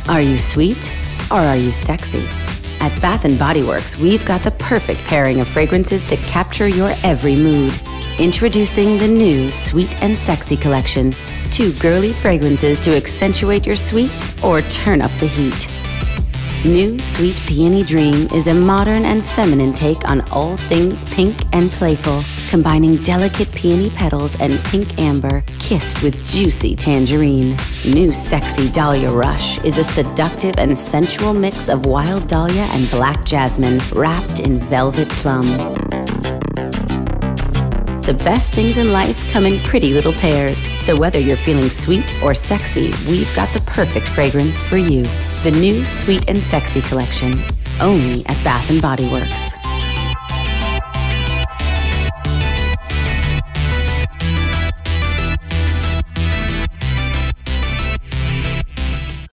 Are you sweet or are you sexy? At Bath & Body Works, we've got the perfect pairing of fragrances to capture your every mood. Introducing the new Sweet and Sexy collection. 2 girly fragrances to accentuate your sweet or turn up the heat. New Sweet Peony Dream is a modern and feminine take on all things pink and playful, combining delicate peony petals and pink amber kissed with juicy tangerine. New Sexy Dahlia Rush is a seductive and sensual mix of wild dahlia and black jasmine wrapped in velvet plum. The best things in life come in pretty little pairs, so whether you're feeling sweet or sexy, we've got the perfect fragrance for you. The new Sweet and Sexy collection, only at Bath & Body Works.